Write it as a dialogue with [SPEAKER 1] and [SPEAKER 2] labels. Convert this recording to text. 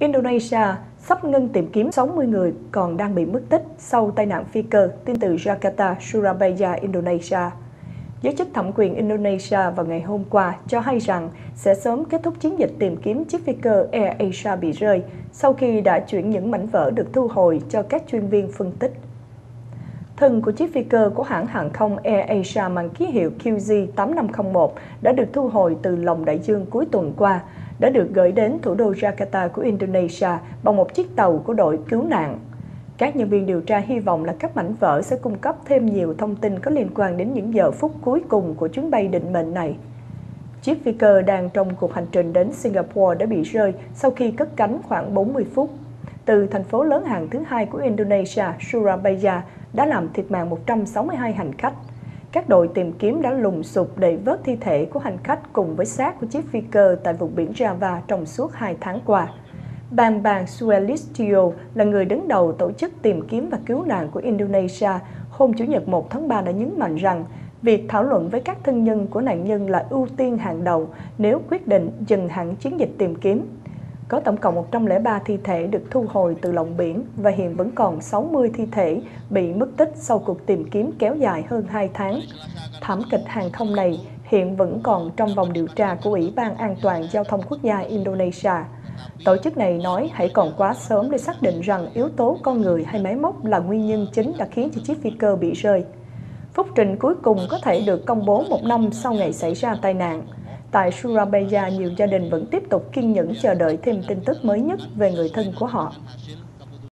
[SPEAKER 1] Indonesia sắp ngưng tìm kiếm 60 người còn đang bị mất tích sau tai nạn phi cơ, tin từ Jakarta, Surabaya, Indonesia. Giới chức thẩm quyền Indonesia vào ngày hôm qua cho hay rằng sẽ sớm kết thúc chiến dịch tìm kiếm chiếc phi cơ Air Asia bị rơi sau khi đã chuyển những mảnh vỡ được thu hồi cho các chuyên viên phân tích. Thân của chiếc phi cơ của hãng hàng không Air Asia mang ký hiệu QZ8501 đã được thu hồi từ lòng đại dương cuối tuần qua, đã được gửi đến thủ đô Jakarta của Indonesia bằng một chiếc tàu của đội cứu nạn. Các nhân viên điều tra hy vọng là các mảnh vỡ sẽ cung cấp thêm nhiều thông tin có liên quan đến những giờ phút cuối cùng của chuyến bay định mệnh này. Chiếc phi cơ đang trong cuộc hành trình đến Singapore đã bị rơi sau khi cất cánh khoảng 40 phút. Từ thành phố lớn hàng thứ hai của Indonesia, Surabaya, đã làm thiệt mạng 162 hành khách. Các đội tìm kiếm đã lùng sục để vớt thi thể của hành khách cùng với xác của chiếc phi cơ tại vùng biển Java trong suốt 2 tháng qua. Bambang Suelistyo là người đứng đầu tổ chức tìm kiếm và cứu nạn của Indonesia hôm Chủ nhật 1 tháng 3 đã nhấn mạnh rằng việc thảo luận với các thân nhân của nạn nhân là ưu tiên hàng đầu nếu quyết định dừng hẳn chiến dịch tìm kiếm. Có tổng cộng 103 thi thể được thu hồi từ lòng biển và hiện vẫn còn 60 thi thể bị mất tích sau cuộc tìm kiếm kéo dài hơn 2 tháng. Thảm kịch hàng không này hiện vẫn còn trong vòng điều tra của Ủy ban An toàn Giao thông Quốc gia Indonesia. Tổ chức này nói hãy còn quá sớm để xác định rằng yếu tố con người hay máy móc là nguyên nhân chính đã khiến cho chiếc phi cơ bị rơi. Phúc trình cuối cùng có thể được công bố 1 năm sau ngày xảy ra tai nạn. Tại Surabaya, nhiều gia đình vẫn tiếp tục kiên nhẫn chờ đợi thêm tin tức mới nhất về người thân của họ.